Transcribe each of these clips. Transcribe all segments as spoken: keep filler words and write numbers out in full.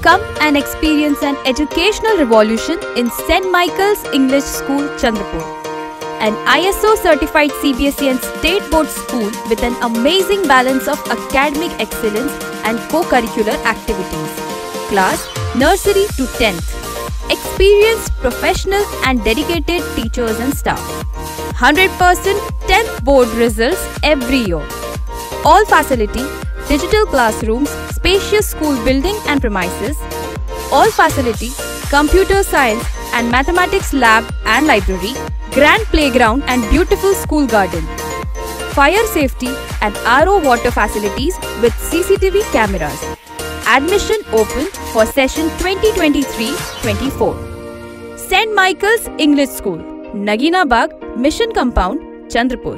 Come and experience an educational revolution in Saint Michael's English School, Chandrapur. An I S O certified C B S E and state board school with an amazing balance of academic excellence and co-curricular activities. Class nursery to tenth. Experienced, professional and dedicated teachers and staff. one hundred percent tenth board results every year. All facility, digital classrooms, spacious school building and premises. All facility, computer science and mathematics lab and library, grand playground and beautiful school garden. Fire safety and R O water facilities with C C T V cameras. Admission open for session twenty twenty-three twenty-four. Saint Michael's English School, Nagina Bagh, Mission Compound, Chandrapur.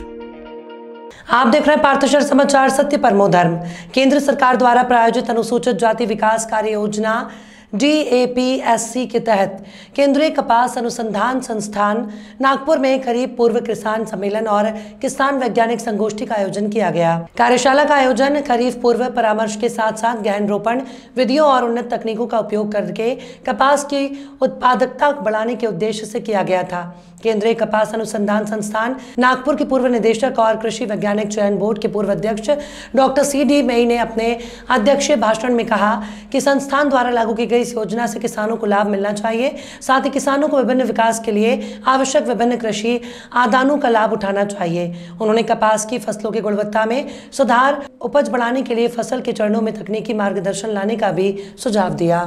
आप देख रहे हैं पार्थशर समाचार, सत्य परमो धर्म। केंद्र सरकार द्वारा प्रायोजित अनुसूचित जाति विकास कार्य योजना D A P S C के तहत केंद्रीय कपास अनुसंधान संस्थान नागपुर में खरीफ पूर्व किसान सम्मेलन और किसान वैज्ञानिक संगोष्ठी का आयोजन किया गया। कार्यशाला का आयोजन खरीफ पूर्व परामर्श के साथ साथ गहन रोपण विधियों और उन्नत तकनीकों का उपयोग करके कपास की उत्पादकता बढ़ाने के उद्देश्य से किया गया था। केंद्रीय कपास अनुसंधान संस्थान नागपुर के पूर्व निदेशक और कृषि वैज्ञानिक चयन बोर्ड के पूर्व अध्यक्ष डॉक्टर सी डी मई ने अपने अध्यक्षीय भाषण में कहा कि संस्थान द्वारा लागू की गई इस योजना से किसानों को लाभ मिलना चाहिए, साथ ही किसानों को विभिन्न विकास के लिए आवश्यक विभिन्न कृषि आदानों का लाभ उठाना चाहिए। उन्होंने कपास की फसलों की गुणवत्ता में सुधार, उपज बढ़ाने के लिए फसल के चरणों में तकनीकी मार्गदर्शन लाने का भी सुझाव दिया।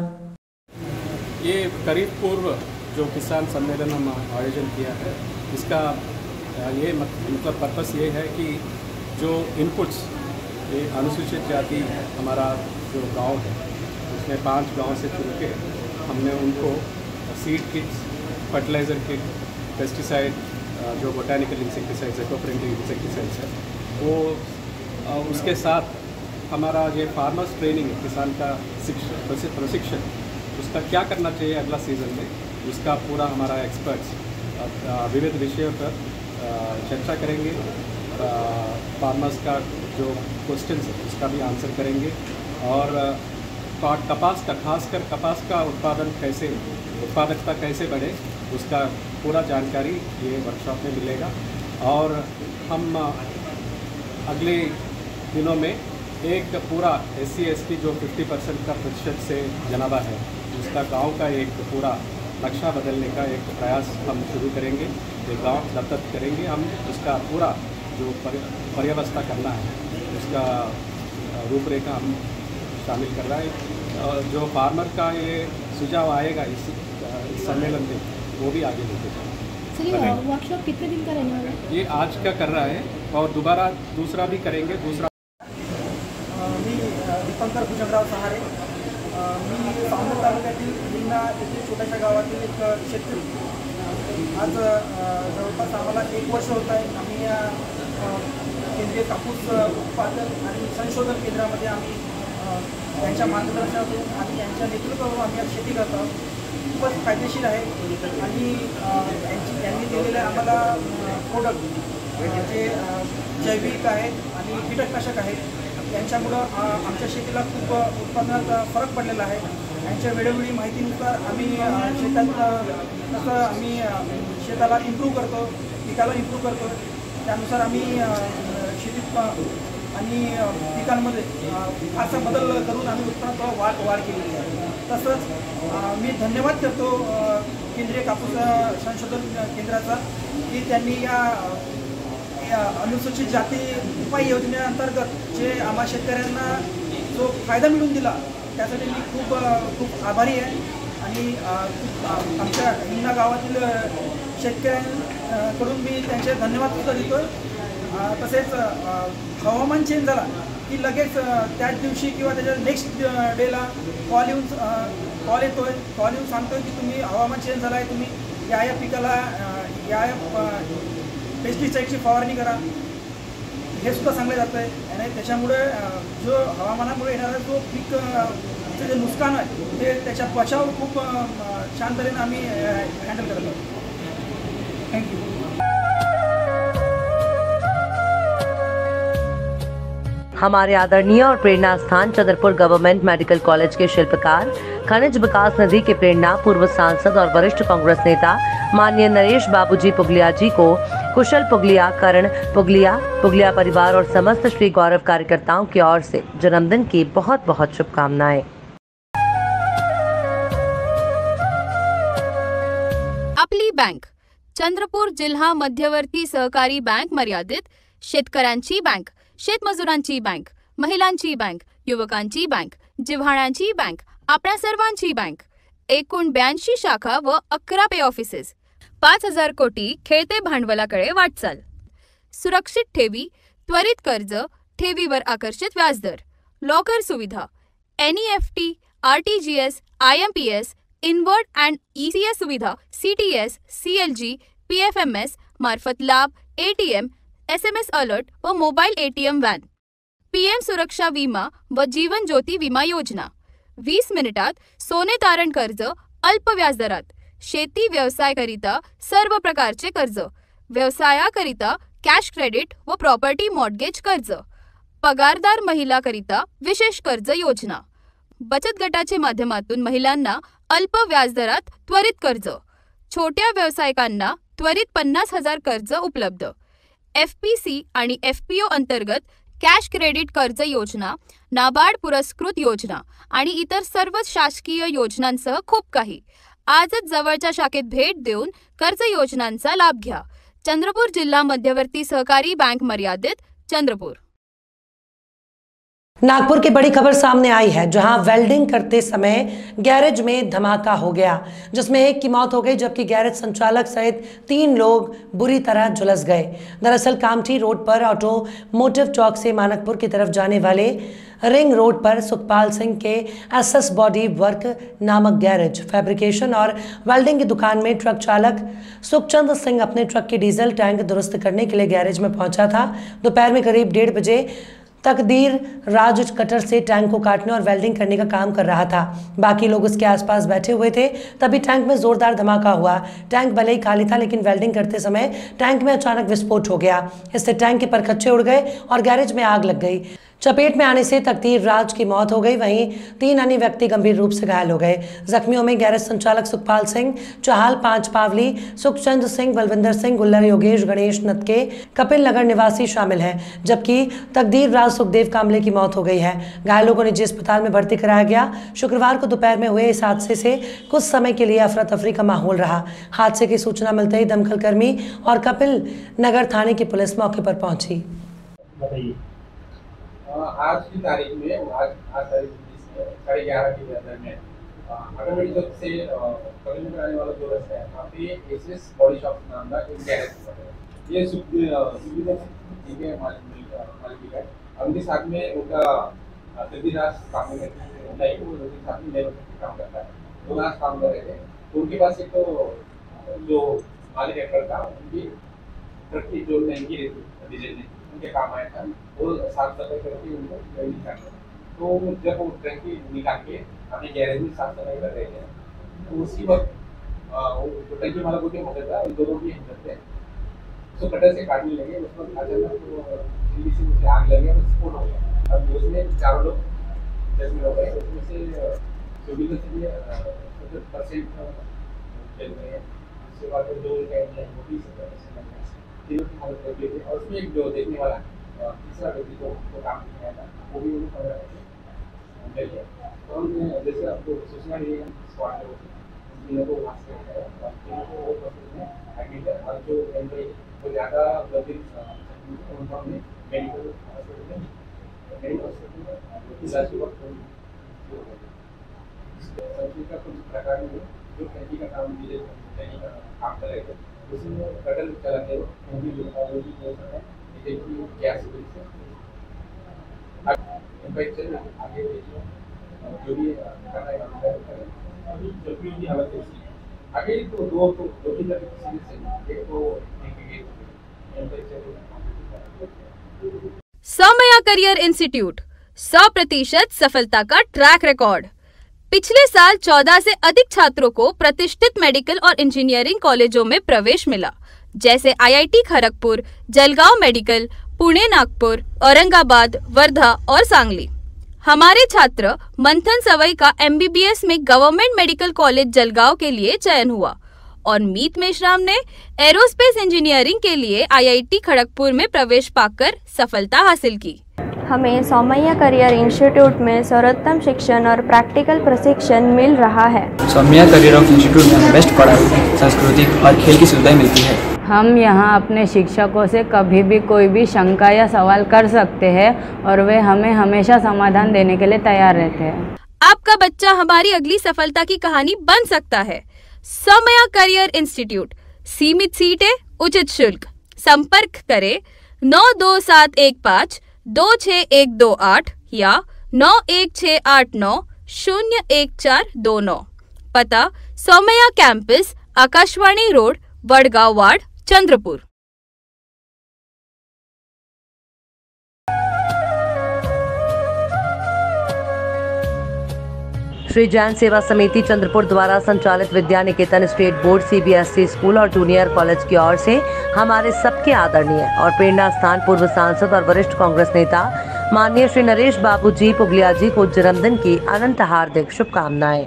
ये खरीफ पूर्व जो किसान सम्मेलन हम आयोजन किया है, इसका ये मतलब पर्पस ये है कि जो इनपुट्स ये अनुसूचित जाति हमारा जो गांव है उसमें पांच गांव से शुरू के हमने उनको seed kits, fertiliser kit, pesticide जो बोटानिकल इंसेक्टिसाइड्स है, इको-फ्रेंडली इंसेक्टिसाइड्स है, वो उसके साथ हमारा ये फार्मर्स ट्रेनिंग किसान का शिक्षण प्रशिक्षण उसका क्या करना चाहिए अगला सीज़न में, उसका पूरा हमारा एक्सपर्ट्स विविध विषयों पर चर्चा करेंगे। फार्मर्स का जो क्वेश्चन है उसका भी आंसर करेंगे और कपास का खासकर कपास का उत्पादन कैसे उत्पादकता कैसे बढ़े उसका पूरा जानकारी ये वर्कशॉप में मिलेगा। और हम अगले दिनों में एक पूरा एस सी एस टी जो पचास परसेंट का प्रतिशत से जनाबा है उसका गांव का एक पूरा नक्शा बदलने का एक प्रयास हम शुरू करेंगे। एक गांव दत्तक करेंगे हम, उसका पूरा जो पर्यावस्था करना है उसका रूपरेखा हम शामिल कर रहा है। जो फार्मर का ये सुझाव आएगा इस, इस सम्मेलन में वो भी आगे लेके जाएंगे। वर्कशॉप कितने दिन का रहने वाला है? ये आज का कर रहा है और दोबारा दूसरा भी करेंगे। दूसरा मी दीपंकर भुजंगराव सहारे, मी सावनेर तालुक्यातील लिंगणा येथील छोट्याशा गावातील एक शेतकरी। आज जवळपास आम्हाला एक वर्ष होत आहे आम्ही या केंद्रीय कापूस उत्पादन आणि संशोधन केंद्रामध्ये आम्ही त्यांच्या मार्गदर्शनातून आणि यांच्या नेतृत्वावर आम्ही आज शेती करत आहोत। खूपच फायदेशीर आहे आणि यांची यांनी दिलेले आम्हाला प्रोडक्ट जे जैविक आहेत आणि कीटकनाशक आहेत यांच्यामुळं आमच्या शेतीला खूप उत्पादनात फरक पडलेला आहे। यांच्या वेळोवेळी माहितीनुसार आम्ही शेतात कसं आम्ही शेताला इम्प्रूव्ह करतो, पिकाला इम्प्रूव्ह करतो, त्यानुसार आम्ही शेतीत आणि पिकांमध्ये फारसा बदल करून आम्ही उत्पन्नात वाढ वाढ केलेली आहे। तसंच मी धन्यवाद करतो केंद्रीय कापूस संशोधन केंद्राचा की त्यांनी या अनुसूचित जाती उपाय योजनेअंतर्गत जे आम्हा शेतकऱ्यांना जो फायदा मिळवून दिला त्यासाठी मी खूप खूप आभारी आहे आणि आमच्या हिंगणा गावातील शेतकऱ्यांकडून मी त्यांचे धन्यवाद सुद्धा देतो। तसेच हवामान चेंज झाला की लगेच त्याच दिवशी किंवा त्याच्या नेक्स्ट डेला कॉल येऊन कॉल येतो आहे कॉल येऊन सांगतो आहे की तुम्ही हवामान चेंज झाला आहे, तुम्ही या या पिकाला या या पेस्टिसाइडची फवारणी करा, हे सुद्धा सांगलं जातं आहे। आणि त्याच्यामुळे जो हवामानामुळे येणारा जो पीक जे नुकसान आहे ते त्याचा बचाव खूप छान तऱ्हेने आम्ही हँडल करत आहोत। थँक्यू। हमारे आदरणीय और प्रेरणा स्थान चंद्रपुर गवर्नमेंट मेडिकल कॉलेज के शिल्पकार, खनिज विकास निधि के प्रेरणा पूर्व सांसद और वरिष्ठ कांग्रेस नेता माननीय नरेश बाबूजी पुगलिया जी को कुशल पुगलिया, करण पुगलिया, पुगलिया परिवार और समस्त श्री गौरव कार्यकर्ताओं की ओर से जन्मदिन की बहुत बहुत शुभकामनाएं। आपली बँक चंद्रपूर जिल्हा मध्यवर्ती सहकारी बँक मर्यादित, शेतकऱ्यांची बँक, शेतमजुरांची बँक, महिलांची बँक, युवकांची बँक, जिव्हाळ्यांची बँक, आपल्या सर्वांची बँक, एकूण ब्याऐंशी शाखा व अकरा पे ऑफिसेस, पाच हजार कोटी खेळते भांडवलाकडे वाटचाल, सुरक्षित ठेवी, त्वरित कर्ज, ठेवीवर आकर्षित व्याजदर, लॉकर सुविधा, N E F T, R T G S, I M P S, inward and E C S सुविधा, C T S, C L G, P F M S मार्फत लाभ, A T M, S M S alert व mobile A T M van, P M सुरक्षा विमा व जीवन ज्योती विमा योजना, वीस मिनिटात सोने तारण कर्ज अल्प व्याजदरात, शेती व्यवसायाकरिता सर्व प्रकारचे कर्ज, व्यवसायाकरिता कॅश क्रेडिट व प्रॉपर्टी मॉर्टगेज कर्ज, पगारदार महिलाकरिता विशेष कर्ज योजना, बचत गटाचे माध्यमातून महिलांना अल्प व्याजदरात त्वरित कर्ज, छोट्या व्यावसायिकांना त्वरित पन्नास हजार कर्ज उपलब्ध, एफ पी सी आणि एफ पी ओ अंतर्गत कॅश क्रेडिट कर्ज योजना, नाबार्ड पुरस्कृत योजना आणि इतर सर्व शासकीय योजनांसह खूप काही. आजच जवळच्या शाखेत भेट देऊन कर्ज योजनांचा लाभ घ्या. चंद्रपूर जिल्हा मध्यवर्ती सहकारी बँक मर्यादित, चंद्रपूर. नागपुर की बड़ी खबर सामने आई है, जहां वेल्डिंग करते समय गैरेज में धमाका हो गया, जिसमें एक की मौत हो गई जबकि गैरेज संचालक सहित तीन लोग बुरी तरह झुलस गए. दरअसल कामठी रोड पर ऑटोमोटिव चौक से मानकपुर की तरफ जाने वाले रिंग रोड पर सुखपाल सिंह के एस एस बॉडी वर्क नामक गैरेज, फैब्रिकेशन और वेल्डिंग की दुकान में ट्रक चालक सुखचंद सिंह अपने ट्रक की डीजल टैंक दुरुस्त करने के लिए गैरेज में पहुंचा था. दोपहर में करीब डेढ़ बजे तकदीर राज कटर से टैंक को काटने और वेल्डिंग करने का काम कर रहा था. बाकी लोग उसके आसपास बैठे हुए थे. तभी टैंक में जोरदार धमाका हुआ. टैंक भले ही खाली था, लेकिन वेल्डिंग करते समय टैंक में अचानक विस्फोट हो गया. इससे टैंक के परखच्चे उड़ गए और गैरेज में आग लग गई. चपेट में आने से तकदीर राज की मौत हो गई, वहीं तीन अन्य व्यक्ति गंभीर रूप से घायल हो गए. जख्मियों में गैरेज संचालक सुखपाल सिंह, चौहाल पांच पावली, सुखचंद सिंह, बलविंदर सिंह, गुल्लर योगेश, गणेश नतके, कपिल नगर निवासी शामिल हैं, जबकि तकदीर राज सुखदेव कामले की मौत हो गई है. घायलों को निजी अस्पताल में भर्ती कराया गया. शुक्रवार को दोपहर में हुए इस हादसे से कुछ समय के लिए अफरा तफरी का माहौल रहा. हादसे की सूचना मिलते ही दमकल कर्मी और कपिल नगर थाने की पुलिस मौके पर पहुंची. आज की तारीख में आज आज तारीख साढ़े ग्यारह के दरमियान अगरबड़ी चौक से कपिल नगर आने वाला जो रास्ता है, वहाँ पे एस एस बॉडी शॉप नाम का एक गैरेज है. ये सुविधा ठीक है मालिक है. उनके साथ में उनका तकदीराज काम में लाइक वो उनके साथ में लेबर काम करता है. वो आज काम कर रहे थे. तो उनके पास एक तो जो मालिक है ट्रक का, उनकी ट्रक की जो टैंकी रहती डीजल में उनके काम आया था. वो साफ सफाई करके उनको वेल्डिंग करना. तो जब वो टैंकी निकाल के अपने गैरेज में साफ सफाई कर रहे थे, तो उसी वक्त वो टैंकी वाला को क्या हो गया, दोनों भी हिंदते तो कटर से काटने लगे. उस वक्त अचानक जल्दी से मुझे आग लग गया, स्फोट हो गया. अब उसमें चारों लोग जैसे हो गए, उसमें से सुविधा से सत्तर परसेंट चल गए हैं. उसके बाद दो वो भी तीनों की मदद कर दी थी. और उसमें एक जो देखने वाला तीसरा व्यक्ति को वो काम किया था, वो भी उन्होंने पकड़ा मिल गया. तो हमने जैसे आपको सूचना दी स्पॉट है, तीनों को वहाँ से तीनों को वो हॉस्पिटल में एडमिट है. और जो वो ज़्यादा गंभीर उनको हमने मेडिकल हॉस्पिटल में मेडिकल हॉस्पिटल में इलाज के वक्त सब्जी का कुछ प्रकार में जो खेती का काम मिले खेती का काम कर रहे थे, उसमें कटल चलाते हुए उनकी जो है गैस से इन्फेक्शन आगे जो भी करना है अभी जो भी हालत है आगे तो दो तो दो ही तरह से एक तो सौम्या करियर इंस्टीट्यूट, सौ प्रतिशत सफलता का ट्रैक रिकॉर्ड. पिछले साल चौदह से अधिक छात्रों को प्रतिष्ठित मेडिकल और इंजीनियरिंग कॉलेजों में प्रवेश मिला, जैसे I I T Kharagpur, Jalgaon medical, Pune, Nagpur, Aurangabad, Wardha और सांगली। हमारे छात्र मंथन सवई का एमबीबीएस में गवर्नमेंट मेडिकल कॉलेज जलगांव के लिए चयन हुआ और मीत मेश्राम ने एरोस्पेस इंजीनियरिंग के लिए आईआईटी खड़गपुर में प्रवेश पाकर सफलता हासिल की। हमें सौमैया करियर इंस्टीट्यूट में सर्वोत्तम शिक्षण और प्रैक्टिकल प्रशिक्षण मिल रहा है। सौमैया करियर ऑफ इंस्टीट्यूट में बेस्ट पढ़ाई, सांस्कृतिक और खेल की सुविधाएं मिलती है। हम यहाँ अपने शिक्षकों से कभी भी कोई भी शंका या सवाल कर सकते हैं और वे हमें हमेशा समाधान देने के लिए तैयार रहते हैं। आपका बच्चा हमारी अगली सफलता की कहानी बन सकता है। सौमैया करियर इंस्टीट्यूट, सीमित सीटें, उचित शुल्क। संपर्क करें नौ दो सात एक पाँच दो छः एक दो आठ या नौ एक छः आठ नौ शून्य एक चार दो नौ। पता Somaiya campus, Akashvani road, Wadgaon ward, Chandrapur. Shri Jain Seva Samiti Chandrapur द्वारा संचालित Vidya Niketan state board CBSE school और जूनियर कॉलेज की ओर से हमारे सबके आदरणीय और प्रेरणा स्थान पूर्व सांसद और वरिष्ठ कांग्रेस नेता माननीय श्री नरेश बाबू जी पुगलिया जी को जन्मदिन की अनंत हार्दिक शुभकामनाएं।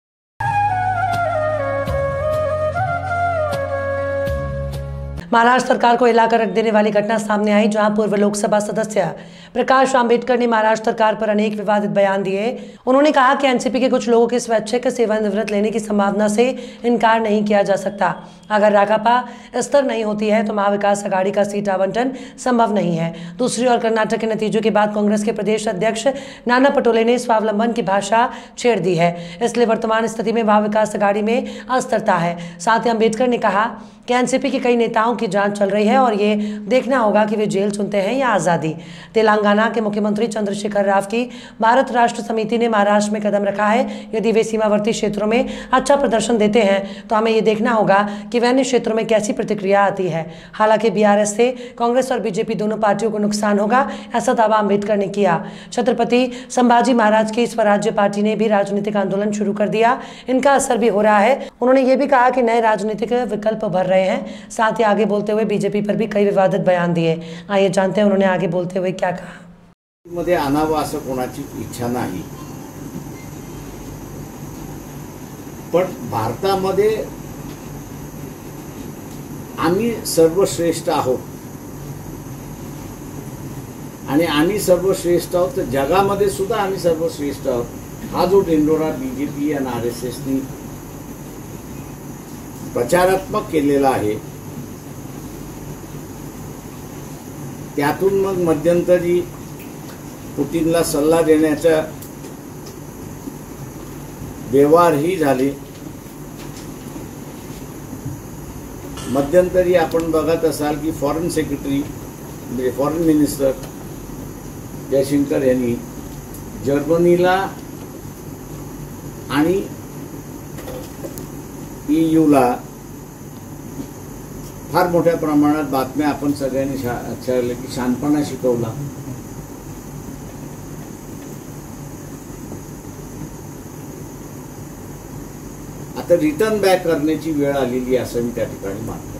महाराष्ट्र सरकार को हिलाकर रख देने वाली घटना सामने आई, जहां पूर्व लोकसभा सदस्य प्रकाश आंबेडकर ने महाराष्ट्र सरकार पर अनेक विवादित बयान दिए। उन्होंने कहा कि एनसीपी के कुछ लोगों के स्वैच्छिक सेवानिवृत्त लेने की संभावना से इनकार नहीं किया जा सकता। अगर राकापा स्थिर नहीं होती है तो महाविकास अघाड़ी का सीट आवंटन संभव नहीं है। दूसरी ओर कर्नाटक के नतीजों के बाद कांग्रेस के प्रदेश अध्यक्ष नाना पटोले ने स्वावलंबन की भाषा छेड़ दी है, इसलिए वर्तमान स्थिति में महाविकास अघाड़ी में अस्थिरता है। साथ ही अम्बेडकर ने कहा कि एनसीपी के कई नेताओं की जांच चल रही है और ये देखना होगा कि वे जेल चुनते हैं या आज़ादी। तेलंगाना के मुख्यमंत्री चंद्रशेखर राव की भारत राष्ट्र समिति ने महाराष्ट्र में कदम रखा है। यदि वे सीमावर्ती क्षेत्रों में अच्छा प्रदर्शन देते हैं तो हमें ये देखना होगा कि वे अन्य क्षेत्रों में कैसी प्रतिक्रिया आती है। हालांकि बीआरएस से कांग्रेस और बीजेपी दोनों पार्टियों को नुकसान होगा, ऐसा दावा अम्बेडकर ने किया। छत्रपति संभाजी महाराज की स्वराज्य पार्टी ने भी राजनीतिक आंदोलन शुरू कर दिया, इनका असर भी हो रहा है। उन्होंने ये भी कहा कि नए राजनीतिक विकल्प भर रहे हैं। साथ ही आगे बोलते हुए बीजेपी पर भी कई विवादित बयान दिए। आइए जानते हैं उन्होंने आगे बोलते हुए क्या कहा। मध्ये आणावं असं कोणाची इच्छा नाही, पण भारतामध्ये आम्ही सर्वश्रेष्ठ आहोत आणि आम्ही सर्वश्रेष्ठ आहोत तर जगामध्ये सुद्धा आम्ही सर्वश्रेष्ठ आहोत। हा जो ढिंडोरा बीजेपी आणि आरएसएसनी प्रचारात्मक केलेला आहे, त्यातून मग मध्यंतरी पुतीनला सल्ला देण्याचा व्यवहारही झाले। मध्यंतरी आपण बघत असाल की फॉरेन सेक्रेटरी म्हणजे फॉरेन मिनिस्टर जयशंकर यांनी जर्मनीला आणि ईयूला फार मोठ्या प्रमाणात बातम्या आपण सगळ्यांनी छाळले की शानपणा शिकवला। आता रिटर्न बॅक करण्याची वेळ आलेली असं मी त्या ठिकाणी मानतो।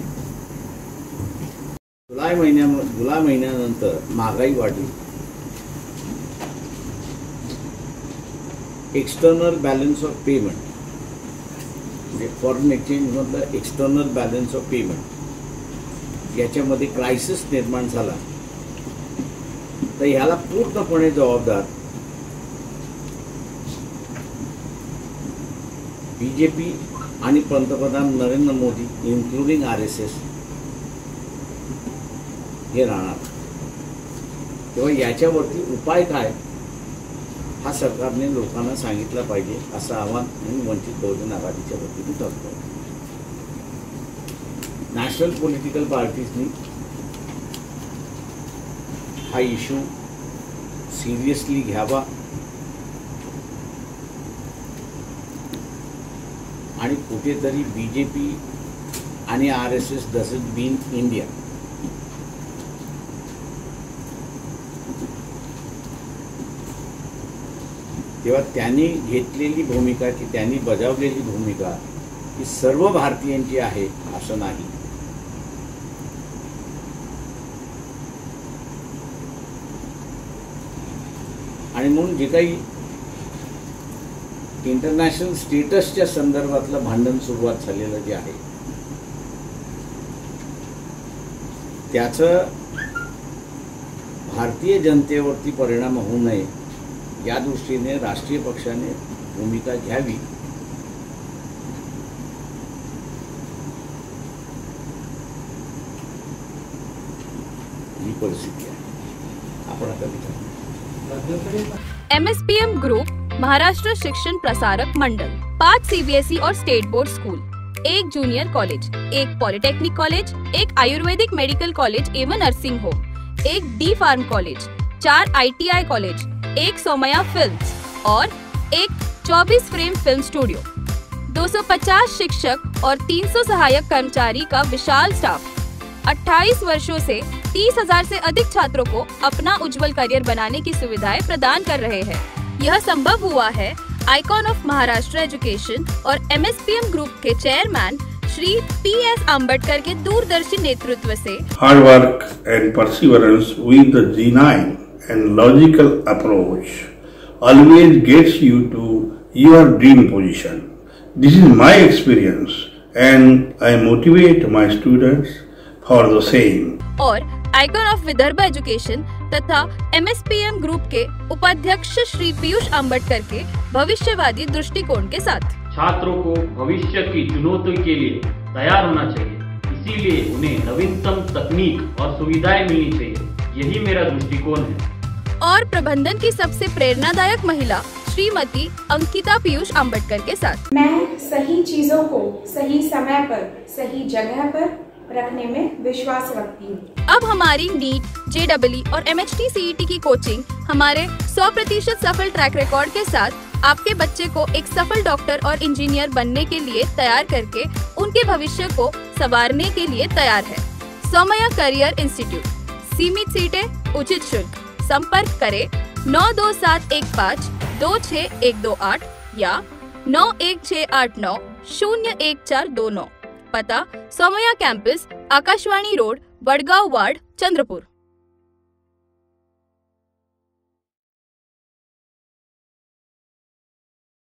जुलै महिन्या जुलै महिन्यानंतर महागाई वाढली, एक्सटर्नल बॅलन्स ऑफ पेमेंट म्हणजे फॉरेन एक्सचेंज मधलं एक्सटर्नल बॅलन्स ऑफ पेमेंट याच्यामध्ये क्रायसिस निर्माण झाला, तर ह्याला पूर्णपणे जबाबदार बीजेपी आणि पंतप्रधान नरेंद्र मोदी इन्क्लुडिंग आरएसएस हे राहणार। तेव्हा याच्यावरती उपाय काय हा सरकारने लोकांना सांगितला पाहिजे असं आवाहन मी वंचित बहुजन आघाडीच्या वतीने करतो। नॅशनल पॉलिटिकल पार्टीजनी हा इश्यू सिरियसली घ्यावा आणि कुठेतरी बीजेपी आणि आरएसएस डझंट मीन इंडिया तेव्हा त्यांनी घेतलेली भूमिका की त्यांनी बजावलेली भूमिका ही सर्व भारतीयांची आहे असं नाही। आणि म्हणून जे काही इंटरनॅशनल स्टेटसच्या संदर्भातलं भांडण सुरुवात झालेलं जे आहे त्याचं भारतीय जनतेवरती परिणाम होऊ नये या दृष्टीने राष्ट्रीय पक्षाने भूमिका घ्यावी ही परिस्थिती आहे. आपण आता विचार एमएसपीएम ग्रुप महाराष्ट्र शिक्षण प्रसारक मंडल, पांच सीबीएसई और स्टेट बोर्ड स्कूल, एक जूनियर कॉलेज, एक पॉलिटेक्निक कॉलेज, एक आयुर्वेदिक मेडिकल कॉलेज एवं नर्सिंग होम, एक डी फार्म कॉलेज, चार आईटीआई कॉलेज, एक सोमया फिल्म्स और एक चौबीस फ्रेम फिल्म स्टूडियो, दो सौ पचास शिक्षक और तीन सौ सहायक कर्मचारी का विशाल स्टाफ अट्ठाईस वर्षों से तीस हजार से अधिक छात्रों को अपना उज्जवल करियर बनाने की सुविधाएं प्रदान कर रहे हैं। यह संभव हुआ है आइकॉन ऑफ महाराष्ट्र एजुकेशन और एमएसपीएम ग्रुप के chairman Shri P S Ambedkar के दूरदर्शी नेतृत्व से। Hard work and perseverance with the genuine and logical approach always gets you to your dream position. This is my experience and I motivate my students for the same. और icon of Vidarbha education तथा MSPM group के उपाध्यक्ष श्री पीयूष आम्बेडकर के भविष्यवादी दृष्टिकोण के साथ छात्रों को भविष्य की चुनौती के लिए तैयार होना चाहिए, इसीलिए उन्हें नवीनतम तकनीक और सुविधाएं मिलनी चाहिए. यही मेरा दृष्टिकोण है. और प्रबंधन की सबसे प्रेरणादायक महिला श्रीमती अंकिता पीयूष आम्बेडकर के साथ मैं सही चीजों को सही समय पर सही जगह पर रखने में विश्वास रखती हूँ. अब हमारी नीट, जेडब्ल्यू और एमएचटी सीईटी की कोचिंग हमारे सौ प्रतिशत सफल ट्रैक रिकॉर्ड के साथ आपके बच्चे को एक सफल डॉक्टर और इंजीनियर बनने के लिए तैयार करके उनके भविष्य को संवारने के लिए तैयार है. सोमया करियर इंस्टीट्यूट, सीमित सीटें, उचित शुल्क. संपर्क करें नौ दो सात एक पाँच दो छः एक दो आठ या नौ एक छः आठ नौ शून्य एक चार दो नौ. पता Somaiya campus, Akashvani road, Wadgaon ward, Chandrapur.